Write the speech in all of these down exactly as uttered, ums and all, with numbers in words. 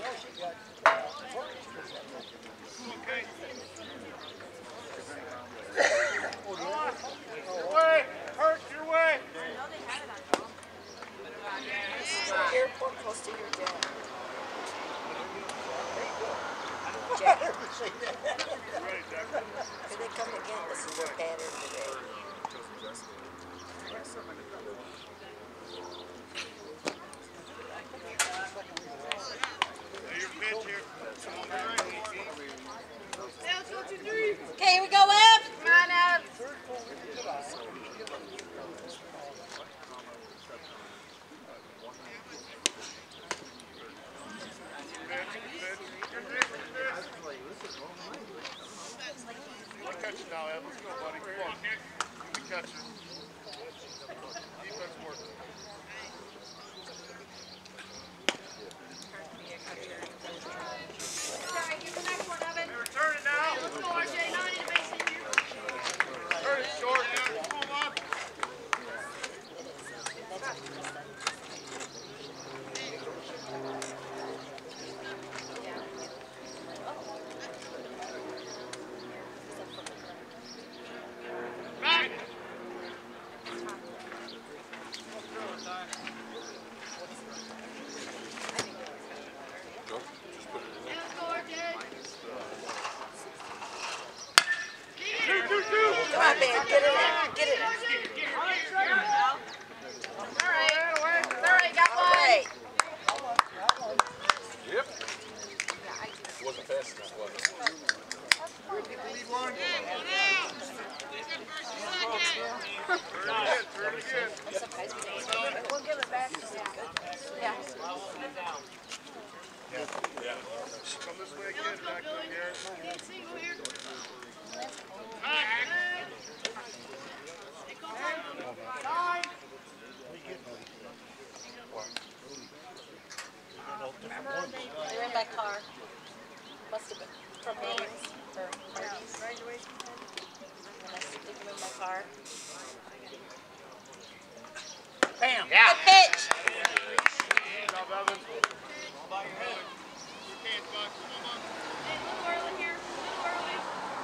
Airport close to your dad. Jack. Here they come again. This is their pattern today. Okay, here we go, Ev. Come on, Ev. Catch it now, Ed. Let's go, buddy. Come on. Give me catch it. Defense work. Sorry, here's the next one, Evan. Return it now. Let's go, R J. Now I need a base hit here. Turn it short. Come on. Come on, man. Get it in. Get it in. All right. All right, got one. Right. Yep. It wasn't fast enough, was it? Lead one. We'll give it back to him. Yeah. Yeah. Come this way again, back to Garrett. They're in my car. Must have been from Baines or Marty's. And I stick them in my car. Bam. Yeah. Good pitch. Good job, Evan. All by your head. You can't box. Come on. Hey, a little early here. A little early.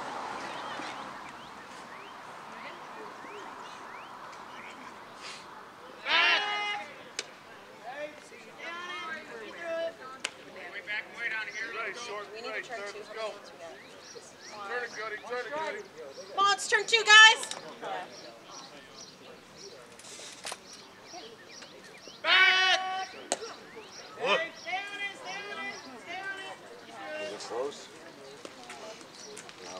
We need to turn two. Let's go. Turn it, Cody. Turn it, Cody. Come on, let's turn two, guys. Back! Look. Stay on it, stay on it, stay on it. Is it close? No.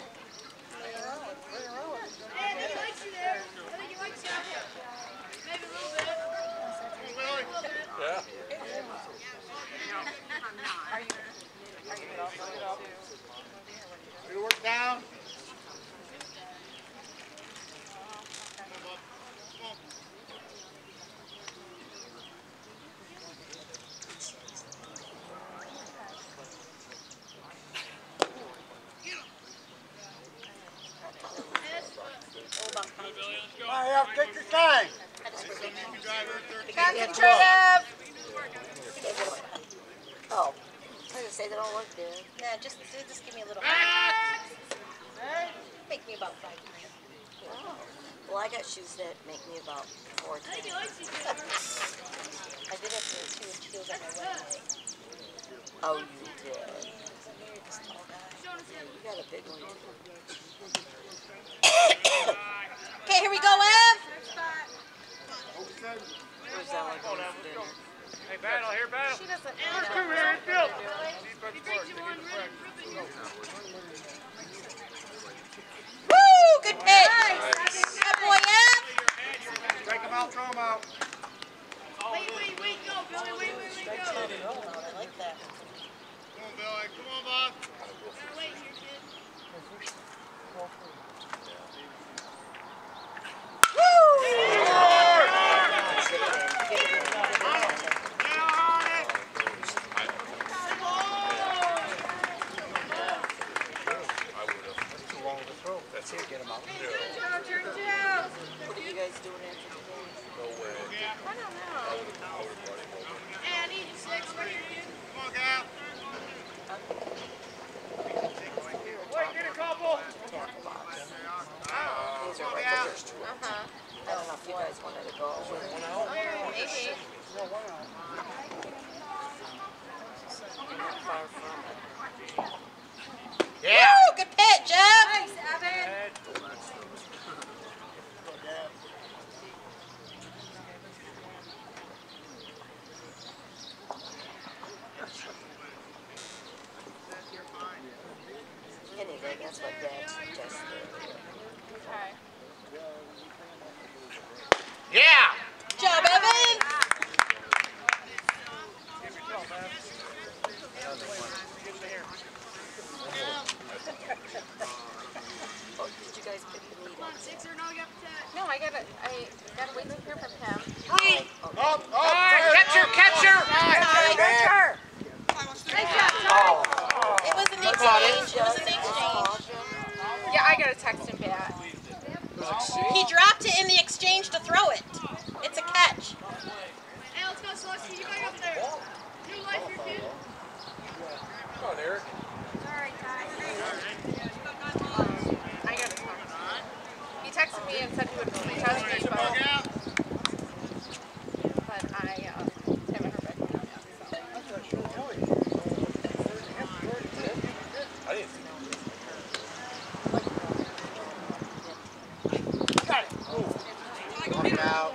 Hey, I think he likes you there. I think he likes you out there. Maybe a little bit. Maybe a little bit. Yeah. Are you? Are you good? You work down. All right, take your time. Concentrative. Oh, I was going to say they don't look good. Nah, just, just give me a little. Make me about five three. Oh. Well, I got shoes that make me about four ten. I think he likes you there. I did have to two inch heels on my wedding day. Oh, you did. This tall guy. You got a big one. Okay, here we go, Ev. Where's that one going for dinner? Hey, battle, here, battle. She doesn't. First two here in field. Defense work. They need to practice. Woo! Good pitch. Good boy, Ev. Take him out, throw him out. Wait, wait, wait, go, Billy. Wait, wait, wait, go. I like that. Come on, Billy. Come on, Bob. Gotta wait here, kid. That's what Dad suggested. Okay. Yeah! Good job, Evan! Oh, did you guys pick the meat up? No, I gotta, I gotta wait to hear from him. Three! Up, up, catcher, catcher! Catcher! Oh. It was an What about it? exchange. It was an exchange. Yeah, I gotta text him back. He dropped it in the exchange to throw it. It's a catch. Hey, let's go, Celeste. You back up there. New life, your kid. Come on, Eric. Sorry, guys. I gotta text him. He texted me and said he would reach out to me, but, Bug out. but I uh, haven't heard back from him yet. So. I didn't Got it. Move. Out.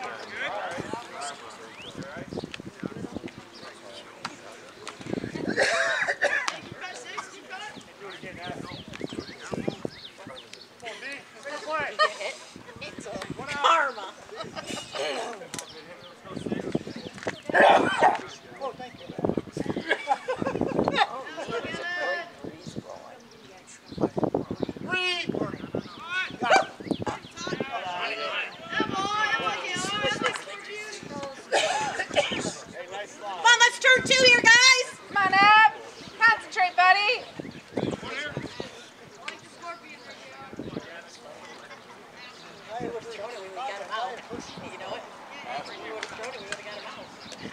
Karma. Oh, thank you. Oh, man, there's a great breeze blowing. Three! Come on, let's turn two here, guys. Come on, Ab! Concentrate, buddy! We would have thrown it, we would have got him out. You know it? We would have thrown it, we would have got him out.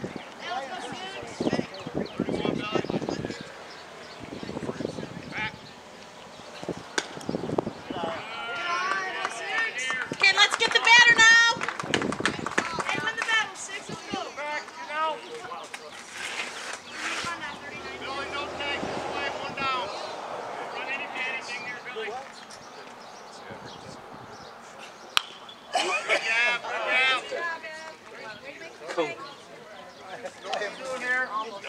Okay, let's get the batter now. Hey, win the battle, six. Let's go. Back, you know. On that thirty-nine. Billy, don't take this way, one down. Run any, anything here, Billy. Good job, good job. What are you doing here?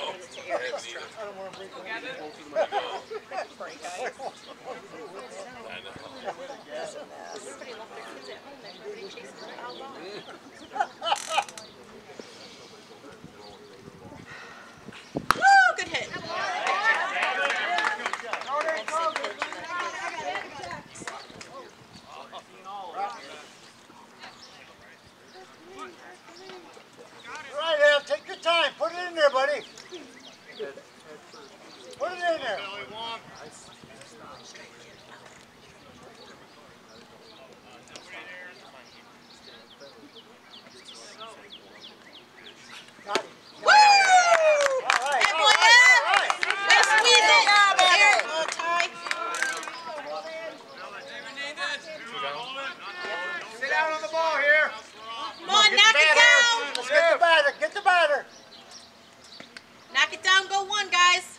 Everybody left their kids at home. They're everybody chasing their foul ball. Woo, good hit. Right, Al, take your time. Put it in there, buddy. Put it in there. Billy, one. Got it. Woo! Hey, boy, Ed. Way to squeeze it. There. Oh, tie. Sit down on the ball here. Come on, knock it down. Let's get the batter. Get the batter. Knock it down, go one, guys.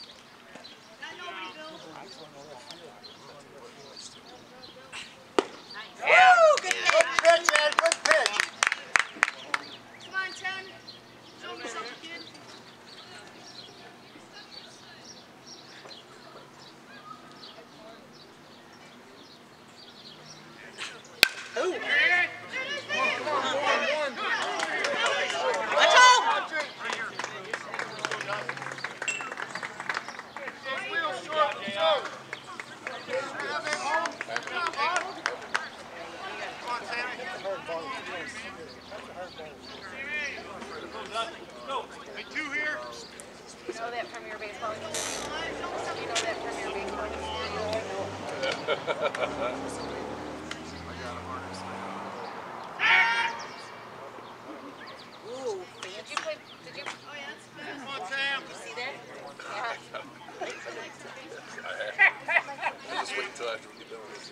Woo, good hit. Good pitch, Ed. Good pitch. Come on, ten. Show me something, kid. Watch home. Real short, so. Come on, Sammy. Hey, two here. You know that from your baseball game? You know that from your baseball game? Ooh, Did fancy. you play, did you, Come on, Sam. See that? yeah. I just wait until after we get done with this.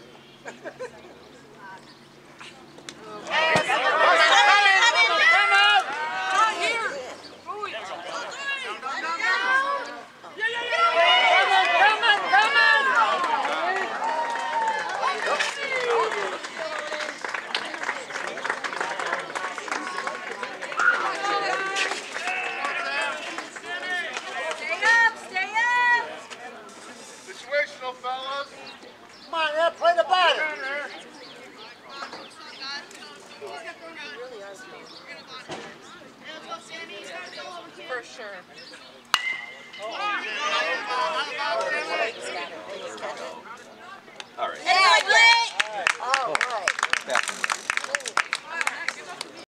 Come on, come on. sure. All right. Yeah, Blake! All right. Back.